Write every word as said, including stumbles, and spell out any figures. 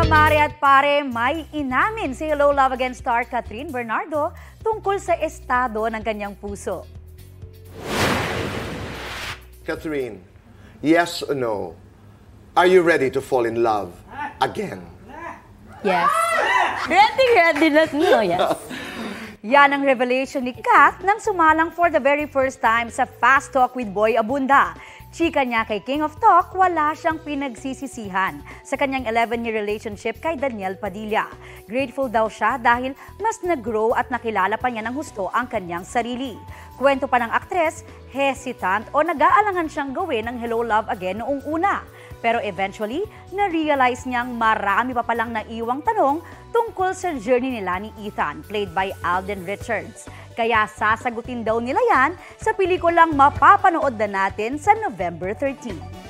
Mare at pare, may inamin si Hello Love Again star Catherine Bernardo tungkol sa estado ng kanyang puso. Catherine, yes or no? Are you ready to fall in love again? Yes. Ready, ready na no, yes. Yan ang revelation ni Kath nang sumalang for the very first time sa Fast Talk with Boy Abunda. Chika niya kay King of Talk, wala siyang pinagsisisihan sa kanyang eleven-year relationship kay Daniel Padilla. Grateful daw siya dahil mas nag-grow at nakilala pa niya ng husto ang kanyang sarili. Kwento pa ng aktres, hesitant o nag-aalangan siyang gawin ng Hello Love Again noong una. Pero eventually, na-realize niyang marami pa palang naiwang tanong tungkol sa journey nila ni Ethan, played by Alden Richards. Kaya sasagutin daw nila yan sa pelikulang mapapanood na natin sa November thirteenth.